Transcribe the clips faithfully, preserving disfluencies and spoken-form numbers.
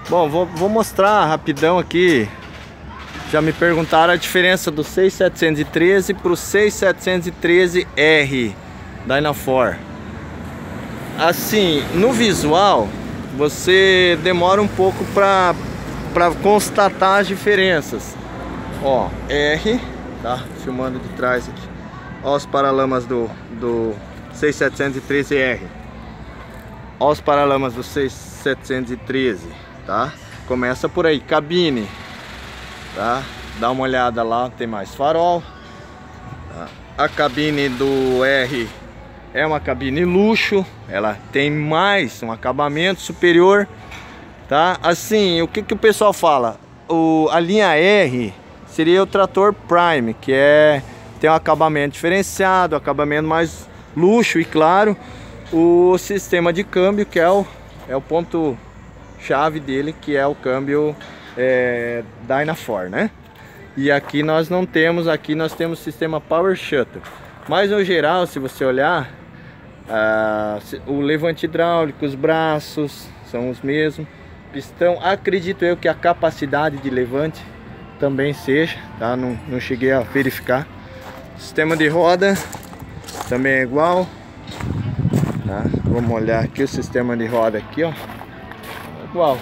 Bom, vou, vou mostrar rapidão aqui. Já me perguntaram a diferença do seis setecentos e treze para o seis setecentos e treze R Dynafor. Assim, no visual, você demora um pouco para para constatar as diferenças. Ó, R, tá? Filmando de trás aqui. Ó os paralamas do, do seis setecentos e treze R. Ó os paralamas do seis setecentos e treze, tá? Começa por aí, cabine, tá? Dá uma olhada lá, tem mais farol, tá? A cabine do R é uma cabine luxo, ela tem mais um acabamento superior, tá? Assim, o que que o pessoal fala? O, a linha R seria o trator Prime, que é tem um acabamento diferenciado, acabamento mais luxo e claro, o sistema de câmbio que é o, é o ponto chave dele, que é o câmbio é, Dynafor, né? E aqui nós não temos, aqui nós temos o sistema Power Shuttle. Mas no geral, se você olhar, ah, o levante hidráulico, os braços são os mesmos, pistão, acredito eu que a capacidade de levante também seja, tá? Não, não cheguei a verificar. Sistema de roda também é igual, tá? Vamos olhar aqui o sistema de roda aqui, ó, igual.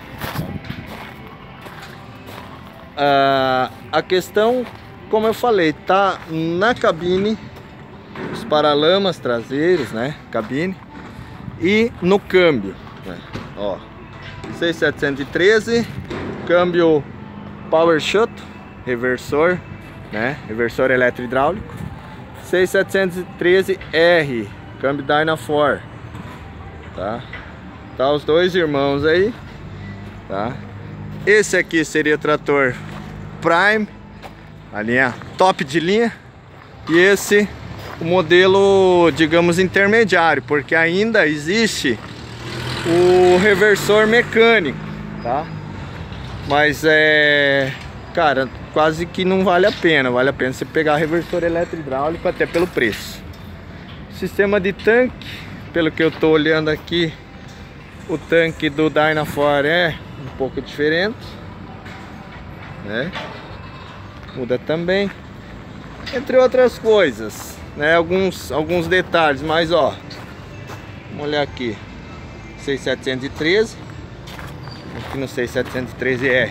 Ah, a questão, como eu falei, tá na cabine, os paralamas traseiros, né, cabine, e no câmbio, né? Ó, seis setecentos e treze, câmbio Power Shuttle, reversor, né, reversor eletro hidráulico. Seis setecentos e treze R, câmbio Dynafor, tá? Tá os dois irmãos aí, tá? Esse aqui seria o trator Prime, a linha top de linha, e esse o modelo, digamos, intermediário, porque ainda existe o reversor mecânico, tá? Mas é, cara, quase que não vale a pena, vale a pena você pegar reversor eletro hidráulico até pelo preço. Sistema de tanque, pelo que eu tô olhando aqui, o tanque do Dynafor é um pouco diferente, né? Muda também, entre outras coisas, né? Alguns, alguns detalhes, mas ó, vamos olhar aqui, seis setecentos e treze, aqui no seis setecentos e treze R,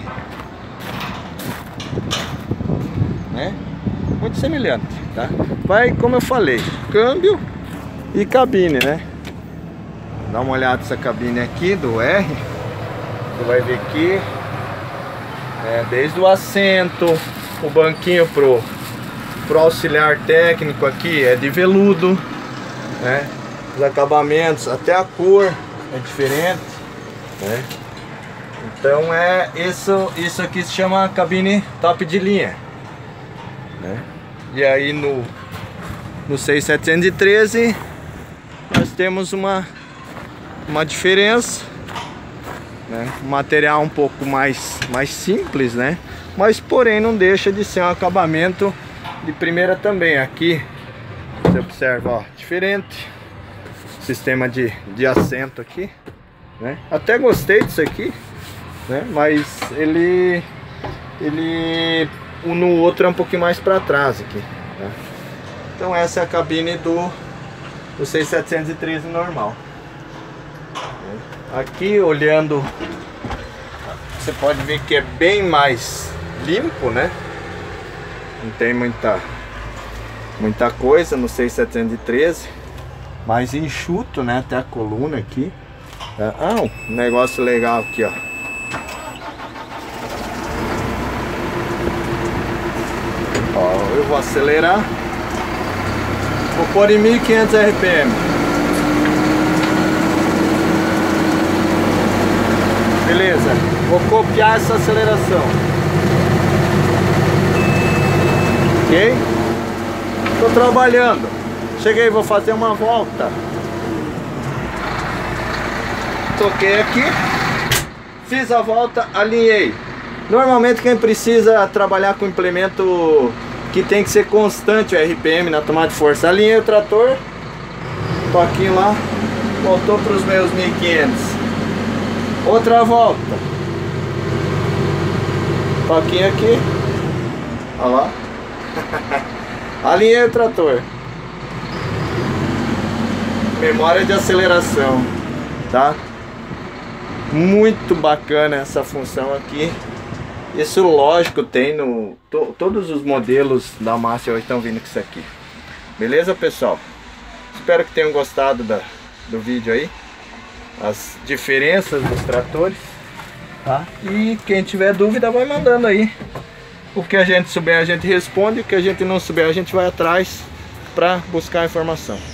né? Muito semelhante, tá? Vai, como eu falei, câmbio e cabine, né? Dá uma olhada nessa cabine aqui do R. Você vai ver que é, desde o assento, o banquinho pro, pro auxiliar técnico aqui é de veludo, né? Os acabamentos, até a cor é diferente, né? Então é isso, isso aqui se chama cabine top de linha, né? E aí no, no seis setecentos e treze nós temos uma, uma diferença, né? Um material um pouco mais, mais simples, né? Mas porém não deixa de ser um acabamento de primeira também. Aqui você observa, ó, diferente sistema de, de assento aqui, né? Até gostei disso aqui, né? Mas ele ele no outro é um pouquinho mais para trás aqui, né? Então essa é a cabine do, do seis setecentos e treze normal. Aqui olhando, você pode ver que é bem mais limpo, né? Não tem muita muita coisa no seis setecentos e treze, mais enxuto, né? Até a coluna aqui. Ah, um negócio legal aqui, ó. Ó, eu vou acelerar. Vou pôr em mil e quinhentos R P M. Beleza, vou copiar essa aceleração. Ok? Estou trabalhando. Cheguei, vou fazer uma volta. Toquei aqui. Fiz a volta, alinhei. Normalmente quem precisa trabalhar com implemento que tem que ser constante o R P M na tomada de força. Alinhei o trator. Toquinho lá. Voltou para os meus mil e quinhentos. Outra volta. faquinha aqui. Olha lá. Alinhei o trator. Memória de aceleração, tá? Muito bacana essa função aqui. Isso lógico tem no... To, todos os modelos da Master hoje estão vindo com isso aqui. Beleza, pessoal? Espero que tenham gostado da, do vídeo aí. As diferenças dos tratores, tá? E quem tiver dúvida vai mandando aí. O que a gente souber a gente responde, o que a gente não souber a gente vai atrás para buscar a informação.